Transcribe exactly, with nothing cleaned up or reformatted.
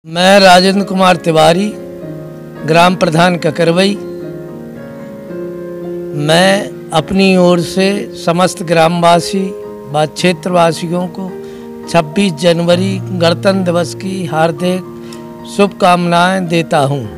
मैं राजेंद्र कुमार तिवारी, ग्राम प्रधान ककरवई। मैं अपनी ओर से समस्त ग्रामवासी व क्षेत्रवासियों को छब्बीस जनवरी गणतंत्र दिवस की हार्दिक शुभकामनाएं देता हूं।